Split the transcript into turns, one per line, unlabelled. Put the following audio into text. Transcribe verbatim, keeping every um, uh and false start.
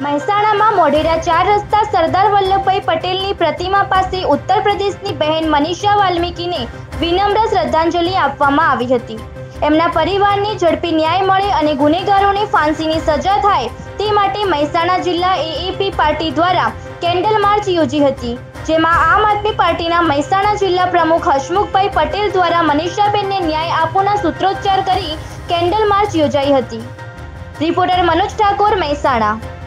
મહેસાણામાં મોઢેરા ચાર રસ્તા સરદાર વલ્લભભાઈ પટેલની પ્રતિમા પાસે ઉત્તર પ્રદેશની બહેન મનીષા વાલ્મીકીને વિનમ્ર શ્રદ્ધાંજલિ આપવામાં આવી હતી। એમના પરિવારને ઝડપી ન્યાય મળે અને ગુનેગારોને ફાંસીની સજા થાય તે માટે મહેસાણા જિલ્લા એએપી પાર્ટી દ્વારા કેન્ડલ માર્ચ યોજી હતી, જેમાં આમ આદમી પાર્ટીના મહેસાણા જિલ્લા પ્રમુખ હસમુખભાઈ પટેલ દ્વારા મનીષાબેનને ન્યાય આપોના સૂત્રોચ્ચાર કરી કેન્ડલ માર્ચ યોજાઈ હતી। રિપોર્ટર મનોજ ઠાકોર, મહેસાણા।